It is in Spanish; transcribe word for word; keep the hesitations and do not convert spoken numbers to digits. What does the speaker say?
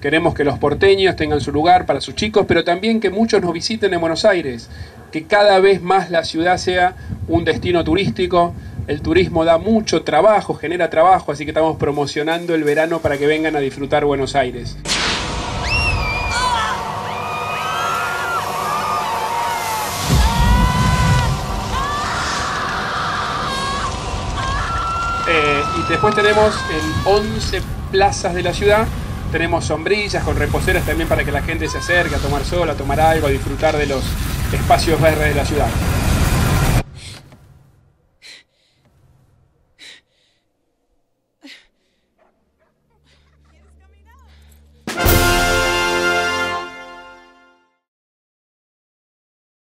Queremos que los porteños tengan su lugar para sus chicos, pero también que muchos nos visiten en Buenos Aires, que cada vez más la ciudad sea un destino turístico. El turismo da mucho trabajo, genera trabajo, así que estamos promocionando el verano para que vengan a disfrutar Buenos Aires. Eh, y después tenemos en once plazas de la ciudad, tenemos sombrillas con reposeras también para que la gente se acerque a tomar sol, a tomar algo, a disfrutar de los espacios verdes de la ciudad.